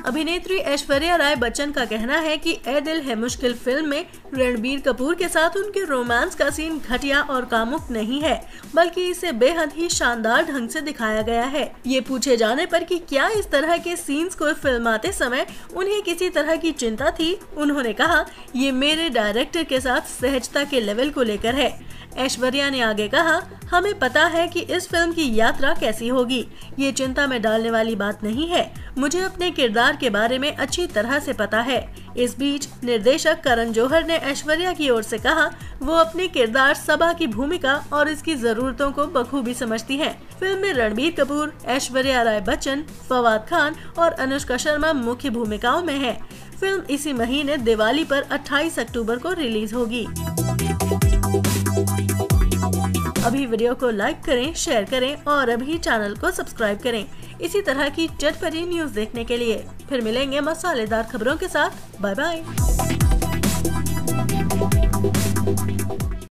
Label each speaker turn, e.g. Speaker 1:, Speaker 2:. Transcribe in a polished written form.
Speaker 1: अभिनेत्री ऐश्वर्या राय बच्चन का कहना है कि ए दिल है मुश्किल फिल्म में रणबीर कपूर के साथ उनके रोमांस का सीन घटिया और कामुक नहीं है, बल्कि इसे बेहद ही शानदार ढंग से दिखाया गया है। ये पूछे जाने पर कि क्या इस तरह के सीन्स को फिल्माते समय उन्हें किसी तरह की चिंता थी, उन्होंने कहा, ये मेरे डायरेक्टर के साथ सहजता के लेवल को लेकर है। ऐश्वर्या ने आगे कहा, हमें पता है कि इस फिल्म की यात्रा कैसी होगी, ये चिंता में डालने वाली बात नहीं है। मुझे अपने किरदार के बारे में अच्छी तरह से पता है। इस बीच निर्देशक करण जौहर ने ऐश्वर्या की ओर से कहा, वो अपने किरदार सबा की भूमिका और इसकी जरूरतों को बखूबी समझती हैं। फिल्म में रणबीर कपूर, ऐश्वर्या राय बच्चन, फवाद खान और अनुष्का शर्मा मुख्य भूमिकाओं में है। फिल्म इसी महीने दिवाली पर 28 अक्टूबर को रिलीज होगी। अभी वीडियो को लाइक करें, शेयर करें और अभी चैनल को सब्सक्राइब करें इसी तरह की चटपटी न्यूज देखने के लिए। फिर मिलेंगे मसालेदार खबरों के साथ। Bye bye.